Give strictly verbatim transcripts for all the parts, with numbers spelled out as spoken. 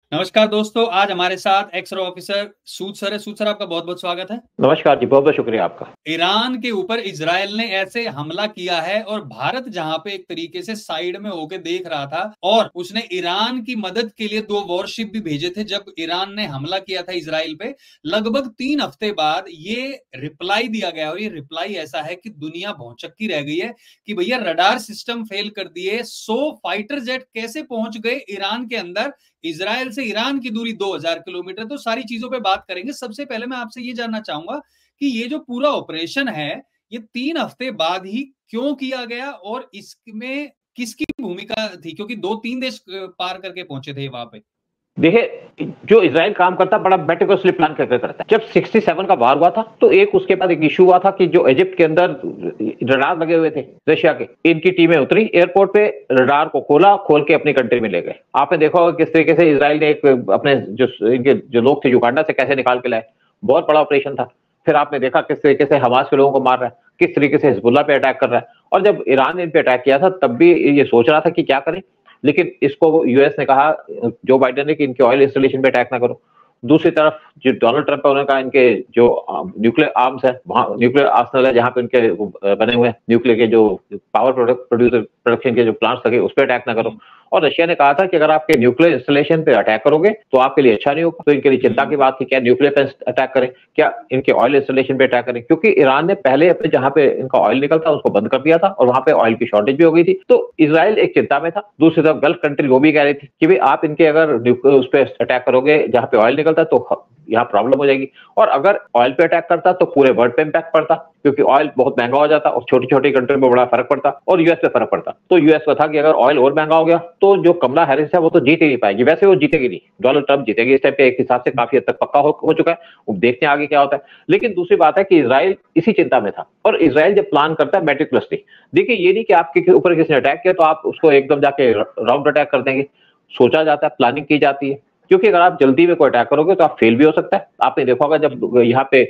नमस्कार दोस्तों, आज हमारे साथ एक्स ऑफिसर सूद सर है। सूद सर, आपका बहुत बहुत स्वागत है। नमस्कार जी, बहुत बहुत शुक्रिया आपका। ईरान के ऊपर इजराइल ने ऐसे हमला किया है और भारत जहां पे एक तरीके से साइड में होके देख रहा था और उसने ईरान की मदद के लिए दो वॉरशिप भी भेजे थे। जब ईरान ने हमला किया था इजराइल पे, लगभग तीन हफ्ते बाद ये रिप्लाई दिया गया और ये रिप्लाई ऐसा है कि दुनिया भौचक्की रह गई है कि भैया रडार सिस्टम फेल कर दिए। सौ फाइटर जेट कैसे पहुंच गए ईरान के अंदर। इजराइल से ईरान की दूरी दो हज़ार किलोमीटर। तो सारी चीजों पे बात करेंगे। सबसे पहले मैं आपसे ये जानना चाहूंगा कि ये जो पूरा ऑपरेशन है, ये तीन हफ्ते बाद ही क्यों किया गया और इसमें किसकी भूमिका थी, क्योंकि दो तीन देश पार करके पहुंचे थे वहां पे। देखिए, जो इजराइल काम करता बड़ा मेटिकुलसली प्लान करके करता है। जब सड़सठ का वार हुआ था तो एक उसके बाद एक इशू हुआ था कि जो इजिप्ट के अंदर रडार लगे हुए थे रशिया के, इनकी टीमें उतरी एयरपोर्ट पे, रडार को खोला, खोल के अपनी कंट्री में ले गए। आपने देखा होगा किस तरीके से इजराइल ने एक अपने जो इनके जो लोग थे युगांडा से कैसे निकाल के लाए। बहुत बड़ा ऑपरेशन था। फिर आपने देखा किस तरीके से हमास के लोगों को मार रहा है, किस तरीके से हिजबुल्लाह पे अटैक कर रहा है। और जब ईरान ने इन पे अटैक किया था तब भी ये सोच रहा था कि क्या करें, लेकिन इसको यूएस ने कहा, जो बाइडेन ने, कि इनके ऑयल इंस्टॉलेशन पे अटैक ना करो। दूसरी तरफ जो डोनाल्ड ट्रंप है, उन्होंने कहा इनके जो न्यूक्लियर आर्म्स है, वहां न्यूक्लियर आर्सेनल है जहां पे उनके बने हुए हैं न्यूक्लियर के जो पावर प्रोडक्ट प्रोड्यूसर प्रोडक्शन के जो प्लांट्स लगे, उस पर अटैक ना करो। और रशिया ने कहा था कि अगर आपके न्यूक्लियर इंस्टॉलेशन पे अटैक करोगे तो आपके लिए अच्छा नहीं होगा। तो इनके लिए चिंता की बात थी, क्या न्यूक्लियर पे अटैक करें, क्या इनके ऑयल इंस्टॉलेशन पे अटैक करें, क्योंकि ईरान ने पहले अपने जहां पे इनका ऑयल निकलता उसको बंद कर दिया था और वहां पे ऑयल की शॉर्टेज भी हो गई थी। तो इजराइल एक चिंता में था। दूसरी तरफ गल्फ कंट्री वो भी कह रही थी कि भाई आप इनके अगर उस पर अटैक करोगे जहां पे ऑयल निकलता तो यहाँ प्रॉब्लम हो जाएगी। और अगर ऑयल पे अटैक करता तो पूरे वर्ल्ड पे इम्पैक्ट पड़ता, क्योंकि ऑयल बहुत महंगा हो जाता और छोटी छोटी कंट्री में बड़ा फर्क पड़ता और यूएस पे फर्क पड़ता। तो यूएस का था कि अगर ऑयल और महंगा हो गया तो जो कमला हैरिस है वो तो जीत ही नहीं पाएगी। वैसे वो जीतेगी नहीं, डोनाल्ड ट्रंप जीतेगी इस टाइप पे, एक हिसाब से काफी हद तक पक्का हो, हो चुका है। वो देखते हैं आगे क्या होता है। लेकिन दूसरी बात है कि इजराइल इसी चिंता में था। और इजराइल जब प्लान करता है मेटिकुलसली, देखिए ये नहीं कि आपके ऊपर किसी ने अटैक किया तो आप उसको एकदम जाके राउंड अटैक कर देंगे। सोचा जाता है, प्लानिंग की जाती है, क्योंकि अगर आप जल्दी में कोई अटैक करोगे तो आप फेल भी हो सकता है। आपने देखा होगा जब यहाँ पे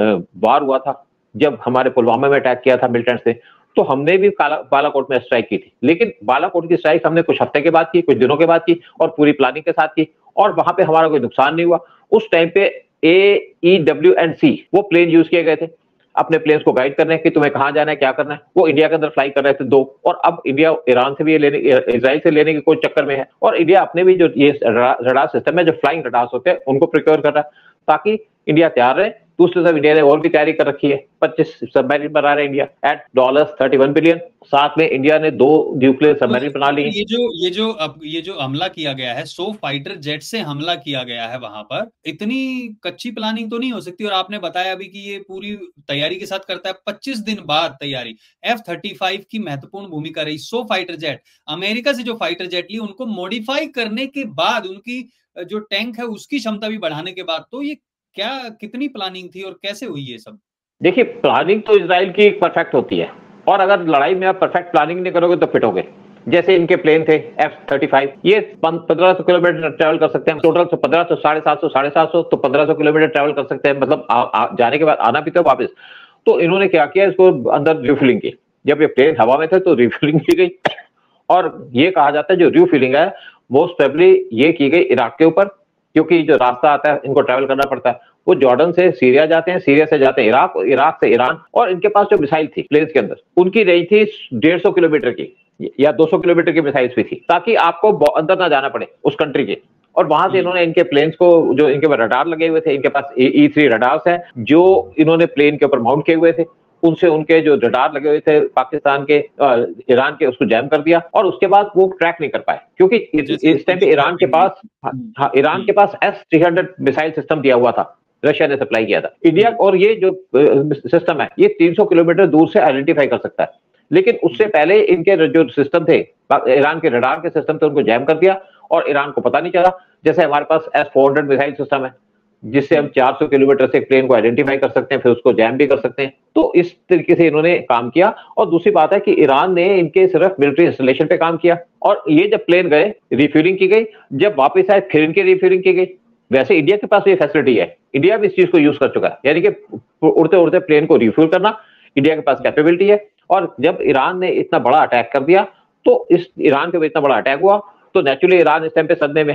वार हुआ था, जब हमारे पुलवामा में अटैक किया था मिलिटेंट्स ने, तो हमने भी बालाकोट में स्ट्राइक की थी। लेकिन बालाकोट की स्ट्राइक हमने कुछ हफ्ते के बाद की, कुछ दिनों के बाद की और पूरी प्लानिंग के साथ की, और वहां पे हमारा कोई नुकसान नहीं हुआ। उस टाइम पे ए ई डब्ल्यू एंड सी वो प्लेन यूज किए गए थे अपने प्लेन्स को गाइड करने कि तुम्हें कहां जाना है, क्या करना है। वो इंडिया के अंदर फ्लाई कर रहे थे दो, और अब इंडिया ईरान से भी लेने, इजराइल से लेने के कोई चक्कर में है। और इंडिया अपने भी जो ये रडार सिस्टम है, जो फ्लाइंग रडार्स होते हैं, उनको प्रिक्योर कर रहा है ताकि इंडिया तैयार रहे। दूसरी तरफ इंडिया ने और भी तैयारी कर रखी है, पच्चीस सबमरीन बना रहे India eight dollars thirty one billion. साथ में इंडिया ने दो न्यूक्लियर सबमरीन बना ली। ये जो ये जो अब ये जो हमला किया गया है, सौ फाइटर जेट से हमला किया गया है वहां पर, इतनी कच्ची प्लानिंग तो नहीं हो सकती। और आपने बताया अभी कि ये पूरी तैयारी के साथ करता है। पच्चीस दिन बाद तैयारी, एफ थर्टी फाइव की महत्वपूर्ण भूमिका रही। सौ फाइटर जेट, अमेरिका से जो फाइटर जेट ली उनको मॉडिफाई करने के बाद, उनकी जो टैंक है उसकी क्षमता भी बढ़ाने के बाद, तो ये क्या कितनी प्लानिंग थी और कैसे हुई ये सब। देखिए, प्लानिंग तो इजराइल की परफेक्ट होती है, और अगर लड़ाई में आप परफेक्ट प्लानिंग नहीं करोगे तो पिटोगे। जैसे इनके प्लेन थे एफ थर्टी फाइव, ये पंद्रह सौ किलोमीटर ट्रेवल कर सकते हैं टोटल। तो पंद्रह सौ, साढ़े सात सौ, साढ़े सात सौ, तो पंद्रह सौ किलोमीटर ट्रेवल कर सकते हैं, मतलब आ, आ, जाने के बाद आना भी तो वापस। तो इन्होंने क्या किया, इसको अंदर रिफ्यूलिंग की। जब ये प्लेन हवा में थे तो रिफ्यूलिंग की गई, और ये कहा जाता है जो रिफ्यूलिंग है मोस्ट प्रोबेबली ये की गई इराक के ऊपर, क्योंकि जो रास्ता आता है इनको ट्रैवल करना पड़ता है, वो जॉर्डन से सीरिया जाते हैं, सीरिया से जाते हैं इराक, इराक से ईरान। और इनके पास जो मिसाइल थी प्लेन्स के अंदर, उनकी रेंज थी डेढ़ सौ किलोमीटर की या दो सौ किलोमीटर की मिसाइल्स भी थी, ताकि आपको अंदर ना जाना पड़े उस कंट्री के। और वहां से इन्होंने इनके प्लेन्स को, जो इनके पास रडार लगे हुए थे, इनके पास ई थ्री रडार्स हैं जो इन्होंने प्लेन के ऊपर माउंट किए हुए थे, उनसे उनके जो रडार लगे हुए थे पाकिस्तान के, ईरान के, उसको जैम कर दिया। और उसके बाद वो ट्रैक नहीं कर पाए, क्योंकि इस टाइम पे ईरान के पास, हाँ, ईरान के पास S three hundred missile system दिया हुआ था, रशिया ने सप्लाई किया था इंडिया। और ये जो सिस्टम है ये तीन सौ किलोमीटर दूर से आइडेंटिफाई कर सकता है, लेकिन उससे पहले इनके जो सिस्टम थे, ईरान के रडार के सिस्टम थे, उनको जैम कर दिया और ईरान को पता नहीं चला। जैसे हमारे पास S four hundred missile system है, जिससे हम चार सौ किलोमीटर से प्लेन को आइडेंटिफाई कर सकते हैं, फिर उसको जैम भी कर सकते हैं। तो इस तरीके से इन्होंने काम किया। और दूसरी बात है कि ईरान ने इनके सिर्फ मिलिट्री इंस्टॉलेशन पे काम किया, और ये जब प्लेन गए रिफ्यूलिंग की गई, जब वापस आए फिर इनकी रिफ्यूलिंग की गई। वैसे इंडिया के पास ये फैसिलिटी है, इंडिया भी इस चीज को यूज कर चुका है, यानी कि उड़ते उड़ते प्लेन को रिफ्यूल करना इंडिया के पास कैपेबिलिटी है। और जब ईरान ने इतना बड़ा अटैक कर दिया, तो इस ईरान के ऊपर इतना बड़ा अटैक हुआ, तो नेचुरली ईरान इस टाइम पे सदमे में है।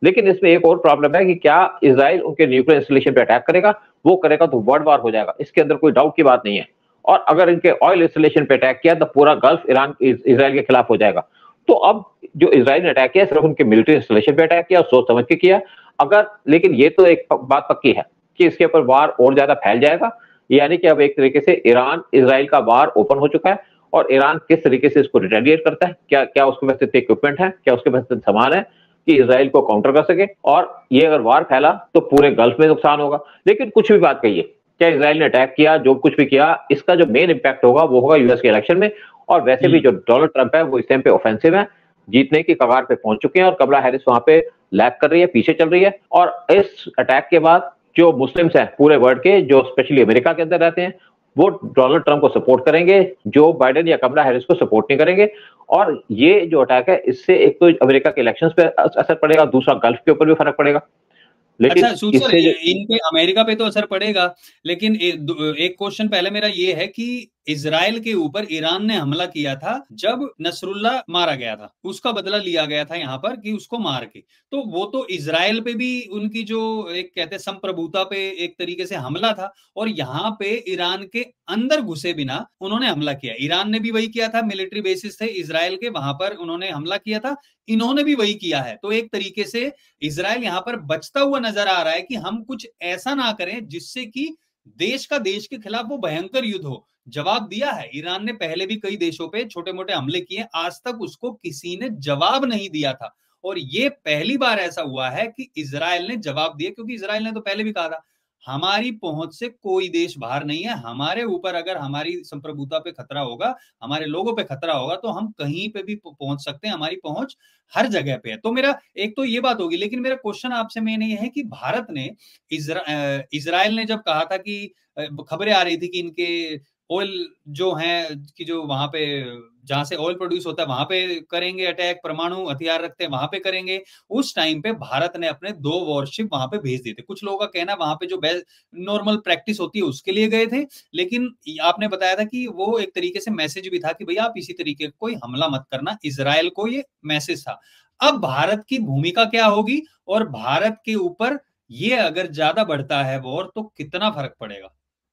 लेकिन इसमें एक और प्रॉब्लम है कि क्या इजराइल उनके न्यूक्लियर इंस्टॉलेशन पे अटैक करेगा? वो करेगा तो वर्ल्ड वार हो जाएगा, इसके अंदर कोई डाउट की बात नहीं है। और अगर इनके ऑयल इंस्टॉलेशन पे अटैक किया तो पूरा गल्फ ईरान इजराइल के खिलाफ हो जाएगा। तो अब जो इजराइल ने अटैक किया सिर्फ उनके मिलिट्री इंस्टॉलेशन पे अटैक किया, सोच समझ के किया। अगर लेकिन ये तो एक बात पक्की है कि इसके ऊपर वार और ज्यादा फैल जाएगा, यानी कि अब एक तरीके से ईरान इजराइल का वार ओपन हो चुका है और ईरान किस तरीके से इसको रिटेलिएट करता है, क्या क्या उसके पास इतने इक्विपमेंट है, क्या उसके पास सामान है कि इजराइल को काउंटर कर सके। और ये अगर वार फैला तो पूरे गल्फ में नुकसान होगा। लेकिन कुछ भी बात कहिए, क्या इजराइल ने अटैक किया, जो कुछ भी किया, इसका जो मेन इंपैक्ट होगा वो होगा यूएस के इलेक्शन में। और वैसे भी जो डोनाल्ड ट्रंप है वो इस टाइम पे ऑफेंसिव है, जीतने की कगार पे पहुंच चुके हैं और कमला हैरिस वहां पे लैग कर रही है, पीछे चल रही है। और इस अटैक के बाद जो मुस्लिम्स हैं पूरे वर्ल्ड के, जो स्पेशली अमेरिका के अंदर रहते हैं, वो डोनाल्ड ट्रंप को सपोर्ट करेंगे, जो बाइडेन या कमला हैरिस को सपोर्ट नहीं करेंगे। और ये जो अटैक है इससे एक तो अमेरिका के इलेक्शंस पे असर पड़ेगा, दूसरा गल्फ के ऊपर भी फर्क पड़ेगा। लेकिन अच्छा सूद सर, इन पे अमेरिका पे तो असर पड़ेगा, लेकिन ए, एक क्वेश्चन पहले मेरा ये है कि इजराइल के ऊपर ईरान ने हमला किया था जब नसरुल्ला मारा गया था, उसका बदला लिया गया था यहाँ पर कि उसको मार के, तो वो तो इजराइल पे भी उनकी जो एक कहते हैं संप्रभुता पे एक तरीके से हमला था, और यहाँ पे ईरान के अंदर घुसे बिना उन्होंने हमला किया। ईरान ने भी वही किया था, मिलिट्री बेसिस थे इजराइल के, वहां पर उन्होंने हमला किया था, इन्होंने भी वही किया है। तो एक तरीके से इजराइल यहाँ पर बचता हुआ नजर आ रहा है कि हम कुछ ऐसा ना करें जिससे कि देश का देश के खिलाफ वो भयंकर युद्ध हो। जवाब दिया है ईरान ने, पहले भी कई देशों पे छोटे मोटे हमले किए, आज तक उसको किसी ने जवाब नहीं दिया था, और ये पहली बार ऐसा हुआ है कि इजराइल ने जवाब दिया। क्योंकि इजराइल ने तो पहले भी कहा था हमारी पहुंच से कोई देश बाहर नहीं है, हमारे ऊपर अगर हमारी संप्रभुता पे खतरा होगा, हमारे लोगों पे खतरा होगा, तो हम कहीं पे भी पहुंच सकते हैं, हमारी पहुंच हर जगह पे है। तो मेरा एक तो ये बात होगी, लेकिन मेरा क्वेश्चन आपसे मेन ये है कि भारत ने इजरा, इजराइल ने जब कहा था कि खबरें आ रही थी कि इनके ऑयल जो है कि जो वहां पे जहां से ऑयल प्रोड्यूस होता है वहां पे करेंगे अटैक, परमाणु हथियार रखते हैं वहां पे करेंगे, उस टाइम पे भारत ने अपने दो वॉरशिप वहां पे भेज दिए थे। कुछ लोगों का कहना वहां पे जो नॉर्मल प्रैक्टिस होती है उसके लिए गए थे, लेकिन आपने बताया था कि वो एक तरीके से मैसेज भी था कि भैया आप इसी तरीके कोई हमला मत करना, इजराइल को ये मैसेज था। अब भारत की भूमिका क्या होगी, और भारत के ऊपर ये अगर ज्यादा बढ़ता है वॉर तो कितना फर्क पड़ेगा?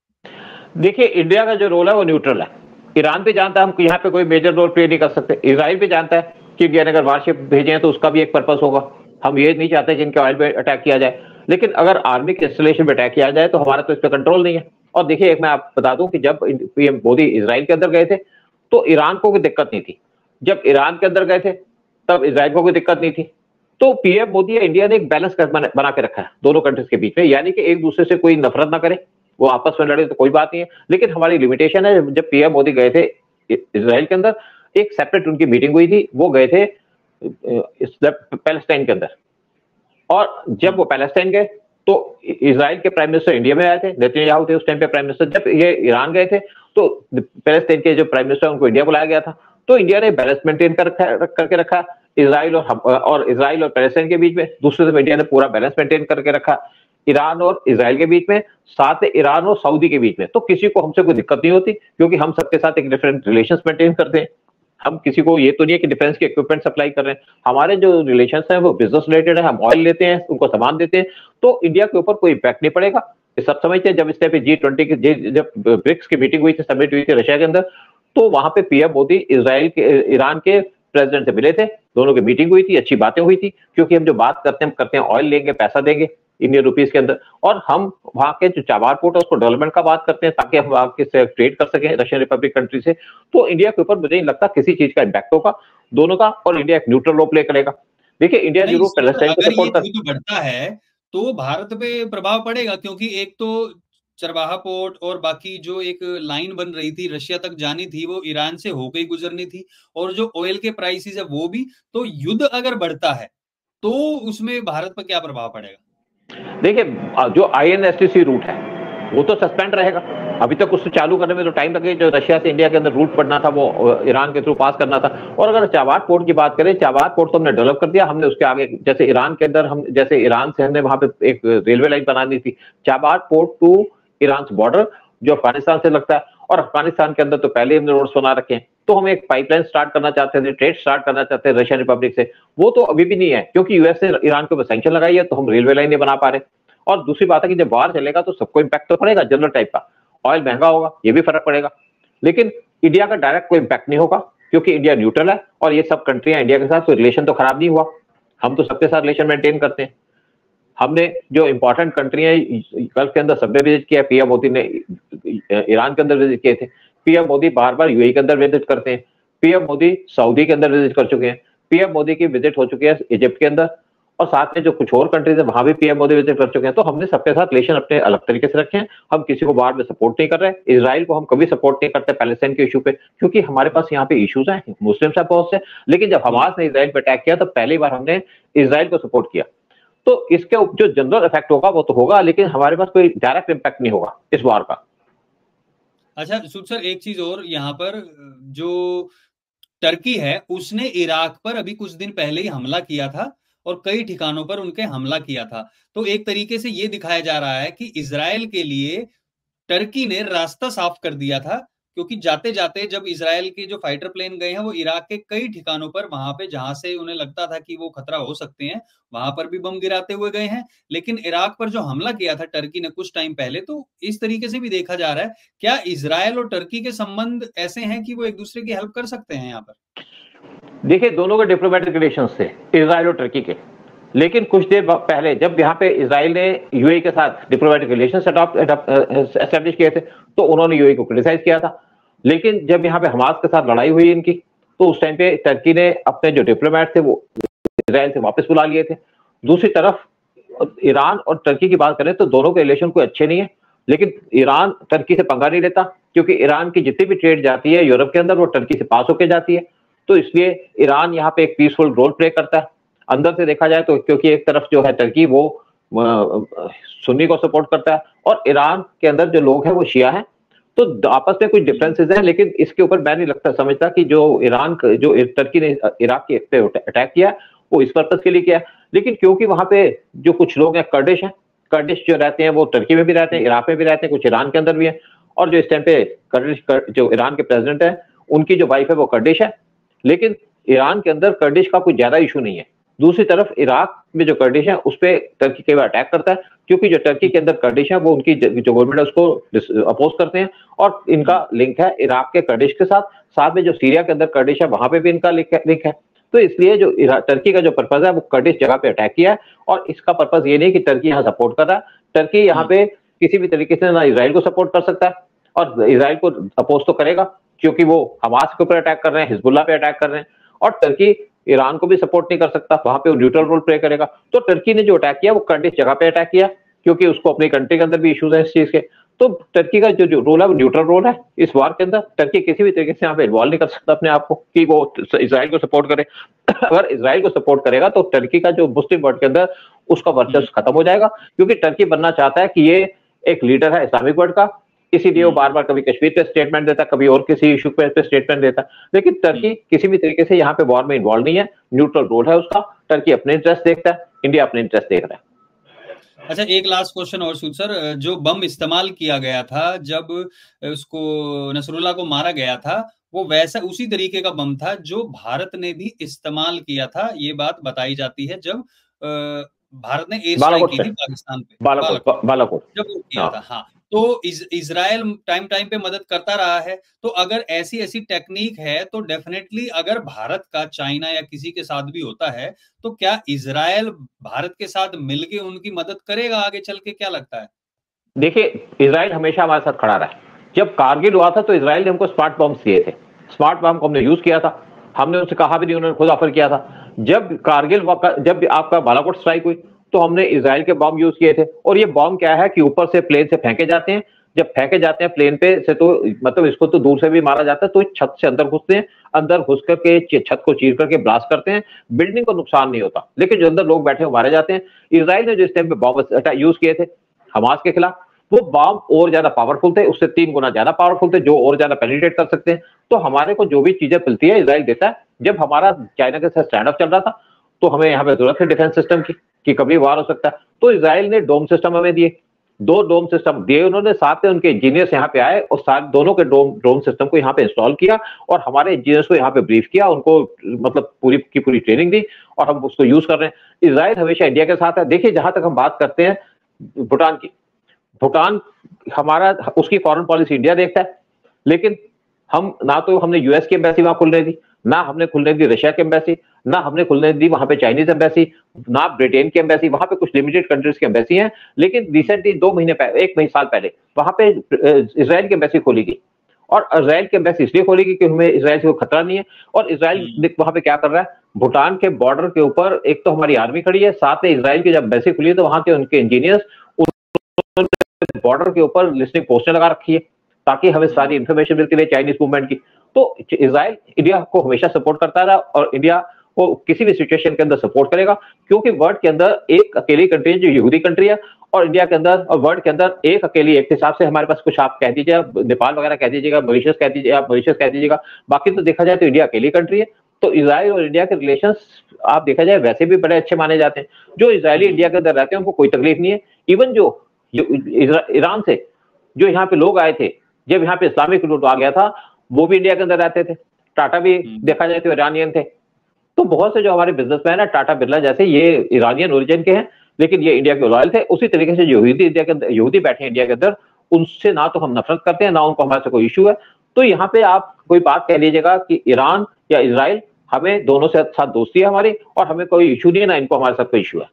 देखिए, इंडिया का जो रोल है वो न्यूट्रल है। ईरान भी जानता है हम यहाँ पे कोई मेजर रोल प्ले नहीं कर सकते, इजराइल भी जानता है कि इंडिया ने अगर वारशिप भेजे हैं तो उसका भी एक पर्पस होगा। हम ये नहीं चाहते कि इनके ऑयल पे अटैक किया जाए, लेकिन अगर आर्मी के इंस्टॉलेशन पे अटैक किया जाए तो हमारा तो इस पर कंट्रोल नहीं है। और देखिए, एक मैं आप बता दूं कि जब पीएम मोदी इजराइल के अंदर गए थे तो ईरान को कोई दिक्कत नहीं थी, जब ईरान के अंदर गए थे तब इजराइल को कोई दिक्कत नहीं थी। तो पीएम मोदी या इंडिया ने एक बैलेंस बना के रखा है दोनों कंट्रीज के बीच में, यानी कि एक दूसरे से कोई नफरत ना करे, वो आपस में लड़े तो कोई बात नहीं है। लेकिन हमारी लिमिटेशन है, जब पीएम मोदी गए थे इजराइल के अंदर, एक सेपरेट उनकी मीटिंग हुई थी, वो गए थे पैलेस्टाइन के अंदर। और जब वो पैलेस्टाइन गए तो इजराइल के प्राइम मिनिस्टर इंडिया में आए थे, नेतन्याहू थे उस टाइम पे प्राइम मिनिस्टर। जब ये ईरान गए थे तो पैलेस्टाइन के जो प्राइम मिनिस्टर उनको इंडिया बुलाया गया था। तो इंडिया ने बैलेंस मेंटेन कर करके रखा इजराइल और और इजराइल और पैलेस्टाइन के बीच में। दूसरी तरफ इंडिया ने पूरा बैलेंस मेंटेन करके रखा ईरान और इजराइल के बीच में, साथ में ईरान और सऊदी के बीच में। तो किसी को हमसे कोई दिक्कत नहीं होती, क्योंकि हम सबके साथ एक डिफरेंट रिलेशंस मेंटेन करते हैं। हम किसी को ये तो नहीं है कि डिफेंस के इक्विपमेंट सप्लाई कर रहे हैं, हमारे जो रिलेशंस हैं वो बिजनेस रिलेटेड है। हम ऑयल लेते हैं, उनको सामान देते हैं, तो इंडिया के ऊपर कोई इम्पैक्ट नहीं पड़ेगा। ये सब समझते हैं। जब इस टाइम पे जी ट्वेंटी की जब ब्रिक्स की मीटिंग हुई थी, समिट हुई थी रशिया के अंदर, तो वहां पे पीएम मोदी इजराइल के ईरान के प्रेसिडेंट से मिले थे, दोनों की मीटिंग हुई थी, अच्छी बातें हुई थी। क्योंकि हम जो बात करते हैं हम करते हैं ऑयल लेंगे, पैसा देंगे इंडियन रुपीज के अंदर, और हम वहां के जो चाबार पोर्ट है उसको डेवलपमेंट का बात करते हैं ताकि हम वहां के ट्रेड कर सकें रशियन रिपब्लिक कंट्री से। तो इंडिया के ऊपर मुझे नहीं लगता किसी चीज का इम्पैक्ट होगा दोनों का, और इंडिया एक न्यूट्रल रोल प्ले करेगा। देखिए, इंडिया जरूर पैलेस्टाइन को सपोर्ट कर, अगर बढ़ता है तो भारत पे प्रभाव पड़ेगा, क्योंकि एक तो चरवाहा पोर्ट और बाकी जो एक लाइन बन रही थी रशिया तक जानी थी वो ईरान से होकर ही गुजरनी थी, और जो ऑयल के प्राइसेस है वो भी। तो युद्ध अगर बढ़ता है तो उसमें भारत पर क्या प्रभाव पड़ेगा? देखिए, जो आईएनएसटीसी रूट है वो तो सस्पेंड रहेगा, अभी तक उसको चालू करने में तो टाइम लगेगा। जो रशिया से इंडिया के अंदर रूट पड़ना था वो ईरान के थ्रू पास करना था। और अगर चाबार पोर्ट की बात करें, चाबार पोर्ट तो हमने डेवलप कर दिया, हमने उसके आगे जैसे ईरान के अंदर हम जैसे ईरान से हमने वहां पे एक रेलवे लाइन बनानी थी, Chabahar port to Iran border जो अफगानिस्तान से लगता है, और अफगानिस्तान के अंदर तो पहले हमने रोड्स बना रखे हैं। तो हम एक पाइपलाइन स्टार्ट करना चाहते थे, ट्रेड स्टार्ट करना चाहते हैं रशियन रिपब्लिक से, वो तो अभी भी नहीं है क्योंकि यूएस ने ईरान के ऊपर सैंक्शन लगाई है, तो हम रेलवे लाइन नहीं बना पा रहे। और दूसरी बात है कि जब बाहर चलेगा तो सबको इम्पैक्ट तो पड़ेगा जनरल टाइप का, ऑयल महंगा होगा, ये भी फर्क पड़ेगा, लेकिन इंडिया का डायरेक्ट कोई इम्पैक्ट नहीं होगा क्योंकि इंडिया न्यूट्रल है और ये सब कंट्रियां इंडिया के साथ कोई रिलेशन तो खराब नहीं हुआ, हम तो सबके साथ रिलेशन मेंटेन करते हैं। हमने जो इंपॉर्टेंट कंट्रियां गल्फ के अंदर सबने विजिट किया, पीएम मोदी ने ईरान के अंदर विजिट किए थे, पीएम मोदी बार बार यूएई के अंदर विजिट करते हैं, पीएम मोदी सऊदी के अंदर विजिट कर चुके हैं, पीएम मोदी की विजिट हो चुकी है इजिप्ट के अंदर, और साथ में जो कुछ और कंट्रीज है वहां भी पीएम मोदी विजिट कर चुके हैं। तो हमने सबके साथ रिलेशन अपने अलग तरीके से रखे हैं, हम किसी को बाहर में सपोर्ट नहीं कर रहे हैं, इजराइल को हम कभी सपोर्ट नहीं करते पैलेस्टाइन के इशू पे, क्योंकि हमारे पास यहाँ पे इश्यूज हैं, मुस्लिम है बहुत से, लेकिन जब हमास ने इजराइल पे अटैक किया तो पहली बार हमने इजराइल को सपोर्ट किया। तो इसके जो जनरल इफेक्ट होगा वो तो होगा, लेकिन हमारे पास कोई डायरेक्ट इम्पैक्ट नहीं होगा इस वार का। अच्छा सूद सर, एक चीज और यहाँ पर, जो टर्की है उसने इराक पर अभी कुछ दिन पहले ही हमला किया था और कई ठिकानों पर उनके हमला किया था, तो एक तरीके से ये दिखाया जा रहा है कि इजराइल के लिए टर्की ने रास्ता साफ कर दिया था, क्योंकि जाते जाते जब इजराइल के जो फाइटर प्लेन गए हैं वो इराक के कई ठिकानों पर, वहां पे जहां से उन्हें लगता था कि वो खतरा हो सकते हैं, वहां पर भी बम गिराते हुए गए हैं। लेकिन इराक पर जो हमला किया था टर्की ने कुछ टाइम पहले, तो इस तरीके से भी देखा जा रहा है, क्या इजराइल और टर्की के संबंध ऐसे हैं कि वो एक दूसरे की हेल्प कर सकते हैं यहाँ पर? देखिए, दोनों के डिप्लोमेटिक रिलेशंस थे इजराइल और टर्की के, लेकिन कुछ देर पहले जब यहाँ पे इजराइल ने यूएई के साथ डिप्लोमेटिक रिलेशंस एस्टैब्लिश किए थे तो उन्होंने यूएई को क्रिटिसाइज किया था। लेकिन जब यहाँ पे हमास के साथ लड़ाई हुई इनकी, तो उस टाइम पे टर्की ने अपने जो डिप्लोमेट थे वो इजराइल से वापस बुला लिए थे। दूसरी तरफ ईरान और टर्की की बात करें तो दोनों के रिलेशन कोई अच्छे नहीं है, लेकिन ईरान टर्की से पंगा नहीं लेता क्योंकि ईरान की जितनी भी ट्रेड जाती है यूरोप के अंदर वो टर्की से पास होकर जाती है, तो इसलिए ईरान यहाँ पे एक पीसफुल रोल प्ले करता है। अंदर से देखा जाए तो क्योंकि एक तरफ जो है टर्की वो सुन्नी को सपोर्ट करता है और ईरान के अंदर जो लोग हैं वो शिया हैं, तो आपस में कुछ डिफरेंसेस हैं, लेकिन इसके ऊपर मैं नहीं लगता समझता कि जो ईरान जो टर्की ने इराक के पे अटैक किया वो इस पर्पज के लिए किया। लेकिन क्योंकि वहां पे जो कुछ लोग हैं कर्डिश हैं, कर्डिश जो रहते हैं वो टर्की में भी रहते हैं, इराक में भी रहते हैं, कुछ ईरान के अंदर भी है, और जो इस टाइम पे कर्डिश कर, जो ईरान के प्रेसिडेंट है उनकी जो वाइफ है वो कर्डिश है, लेकिन ईरान के अंदर कर्डिश का कोई ज्यादा इशू नहीं है। दूसरी तरफ इराक में जो कर्डिश है उस पर टर्की कई बार अटैक करता है क्योंकि जो टर्की के अंदर कर्डिश है वो उनकी जो गवर्नमेंट है उसको अपोज करते हैं, और इनका लिंक है इराक के कर्डिश के साथ, साथ में जो सीरिया के अंदर कर्डिश है वहां पे भी इनका लिंक है। तो इसलिए जो टर्की का जो पर्पज है वो कर्डिश जगह पे अटैक किया है, और इसका पर्पज ये नहीं कि टर्की यहाँ सपोर्ट कर रहा है, टर्की यहाँ पे किसी भी तरीके से ना इसराइल को सपोर्ट कर सकता है और इसराइल को अपोज तो करेगा क्योंकि वो हमास के ऊपर अटैक कर रहे हैं, हिजबुल्लाह पे अटैक कर रहे हैं, और टर्की ईरान को भी सपोर्ट नहीं कर सकता, वहां पे वो न्यूट्रल रोल प्ले करेगा। तो टर्की ने जो अटैक किया वो कर्डिश जगह पे अटैक किया क्योंकि उसको अपनी कंट्री के अंदर भी इश्यूज है इस चीज के, तो टर्की का जो जो रोल है वो न्यूट्रल रोल है इस वार के अंदर। टर्की किसी भी तरीके से यहाँ पे इन्वॉल्व नहीं कर सकता अपने आप को कि वो इसराइल को सपोर्ट करे। अगर इसराइल को सपोर्ट करेगा तो टर्की का जो मुस्लिम वर्ल्ड के अंदर उसका वर्चस्व खत्म हो जाएगा, क्योंकि टर्की बनना चाहता है कि ये एक लीडर है इस्लामिक वर्ल्ड का, इसीलिए वो बार बार कभी कश्मीर पे स्टेटमेंट देता है, कभी और किसी इशू पे स्टेटमेंट देता है, लेकिन टर्की किसी भी तरीके से यहाँ पे वॉर में इन्वॉल्व नहीं है, न्यूट्रल रोल है उसका। टर्की अपने इंटरेस्ट देखता है, इंडिया अपने इंटरेस्ट देख रहा है। अच्छा, एक लास्ट क्वेश्चन और सूद सर, जो बम इस्तेमाल किया गया था जब उसको नसरुल्लाह को मारा गया था, वो वैसा उसी तरीके का बम था जो भारत ने भी इस्तेमाल किया था, ये बात बताई जाती है, जब भारत ने एयर स्ट्राइक की थी पाकिस्तान पे, बालाकोट बालाकोट जब वो किया था। हाँ, तो इज, इजराइल टाइम टाइम पे मदद करता रहा है, तो अगर ऐसी ऐसी टेक्निक है तो डेफिनेटली अगर भारत का चाइना या किसी के साथ भी होता है तो क्या इजराइल भारत के साथ मिलके उनकी मदद करेगा आगे चल के, क्या लगता है? देखिए, इजराइल हमेशा हमारे साथ खड़ा रहा है। जब कारगिल हुआ था तो इजराइल ने हमको स्मार्ट बॉम्ब दिए थे, स्मार्ट बॉम्ब को हमने यूज किया था, हमने उनसे कहा भी नहीं, उन्होंने खुद ऑफर किया था। जब कारगिल जब आपका बालाकोट स्ट्राइक हुई तो हमने इजराइल के बॉम्ब यूज किए थे, और ये बॉम्ब क्या है कि ऊपर से प्लेन से फेंके जाते हैं, जब फेंके जाते हैं प्लेन पे से तो मतलब इसको तो दूर से भी मारा जाता है, तो छत से अंदर घुसते हैं, अंदर घुस करके छत को चीर करके ब्लास्ट करते हैं, बिल्डिंग को नुकसान नहीं होता, लेकिन जो अंदर लोग बैठे हैं मारे जाते हैं। इजराइल ने जो इस टाइम पे बॉम्ब यूज किए थे हमास के खिलाफ, वो बॉम्ब और ज्यादा पावरफुल थे, उससे तीन गुना ज्यादा पावरफुल थे, जो और ज्यादा पेनिट्रेट कर सकते हैं। तो हमारे को जो भी चीजें मिलती है इजराइल देता है। जब हमारा चाइना के साथ स्टैंड अप चल रहा था तो हमें यहाँ पे जरूरत है डिफेंस सिस्टम की कि कभी वार हो सकता है, तो इजराइल ने डोम सिस्टम हमें दिए, दो डोम सिस्टम दिए उन्होंने, साथ में उनके इंजीनियर्स यहाँ पे आए और साथ दोनों के डोम ड्रोन सिस्टम को यहाँ पे इंस्टॉल किया और हमारे इंजीनियर्स को यहाँ पे ब्रीफ किया, उनको मतलब पूरी की पूरी ट्रेनिंग दी और हम उसको यूज कर रहे हैं। इजराइल हमेशा इंडिया के साथ है। देखिए, जहां तक हम बात करते हैं भूटान की, भूटान हमारा उसकी फॉरेन पॉलिसी इंडिया देखता है, लेकिन हम ना तो हमने यूएस की एम्बेसी वहां खुलने दी, ना हमने खुलने दी रशिया की एम्बेसी, ना हमने खुलने दी वहां पे चाइनीज एम्बेसी, ना ब्रिटेन की एम्बेसी। वहां पे कुछ लिमिटेड कंट्रीज की एम्बेसी हैं, लेकिन रिसेंटली दो महीने पहले, एक महीने साल पहले वहां पे इसराइल की एम्बेसी खोली गई। और इसराइल की एम्बेसी इसलिए खोली गई कि हमें इसराइल से कोई खतरा नहीं है। और इसराइल वहां पे क्या कर रहा है, भूटान के बॉर्डर के ऊपर एक तो हमारी आर्मी खड़ी है, साथ में इसराइल की जब एम्बेसी खुली है तो वहां के उनके इंजीनियर्स बॉर्डर के ऊपर लिस्टिंग पोस्टें लगा रखी है ताकि हमें सारी इंफॉर्मेशन मिलती रहे चाइनीज मूवमेंट की। तो इसराइल इंडिया को हमेशा सपोर्ट करता रहा और इंडिया को किसी भी सिचुएशन के अंदर सपोर्ट करेगा, क्योंकि वर्ल्ड के अंदर एक अकेली कंट्री है जो यहूदी कंट्री है, और इंडिया के अंदर और वर्ल्ड के अंदर एक अकेली, एक हिसाब से हमारे पास कुछ आप कह दीजिए, नेपाल वगैरह कह दीजिएगा, मॉरिशस कह दीजिए, आप मॉरिशस कह दीजिएगा, बाकी तो देखा जाए तो इंडिया अकेली कंट्री है। तो इसराइल और इंडिया के रिलेशंस आप देखा जाए वैसे भी बड़े अच्छे माने जाते हैं। जो इसराइली इंडिया के अंदर रहते हैं उनको कोई तकलीफ नहीं है। इवन जो ईरान से जो यहाँ पे लोग आए थे, जब यहाँ पे इस्लामिक लूट आ गया था, वो भी इंडिया के अंदर रहते थे। टाटा भी देखा जाए तो ईरानियन थे। तो बहुत से जो हमारे बिजनेसमैन है, टाटा बिरला जैसे, ये ईरानियन ओरिजिन के हैं, लेकिन ये इंडिया के लॉयल थे। उसी तरीके से जो यहूदी इंडिया के अंदर यहूदी बैठे हैं इंडिया के अंदर, उनसे ना तो हम नफरत करते हैं, ना उनको हमारे से कोई इशू है। तो यहाँ पे आप कोई बात कह लीजिएगा कि ईरान या इसराइल, हमें दोनों से साथ दोस्ती है हमारी और हमें कोई इशू नहीं है, ना इनको हमारे साथ कोई इशू है।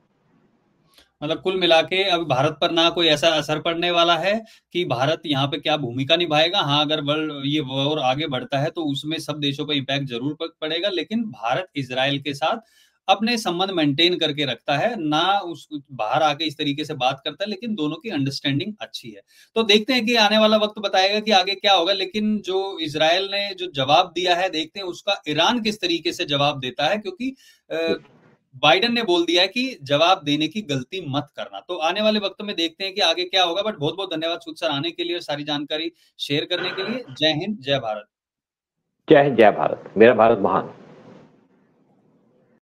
मतलब कुल मिला के अब भारत पर ना कोई ऐसा असर पड़ने वाला है कि भारत यहाँ पे क्या भूमिका निभाएगा। हाँ, अगर वर्ल्ड ये वॉर आगे बढ़ता है तो उसमें सब देशों पर इम्पैक्ट जरूर पड़ेगा, लेकिन भारत इजराइल के साथ अपने संबंध मेंटेन करके रखता है, ना उस बाहर आके इस तरीके से बात करता है, लेकिन दोनों की अंडरस्टैंडिंग अच्छी है। तो देखते हैं कि आने वाला वक्त बताएगा कि आगे क्या होगा। लेकिन जो इजराइल ने जो जवाब दिया है, देखते हैं उसका ईरान किस तरीके से जवाब देता है, क्योंकि बाइडेन ने बोल दिया है कि जवाब देने की गलती मत करना। तो आने वाले वक्त में देखते हैं कि आगे क्या होगा। बट बहुत बहुत धन्यवाद सूद सर आने के लिए और सारी जानकारी शेयर करने के लिए। जय हिंद, जय भारत। जय हिंद, जय भारत। मेरा भारत महान।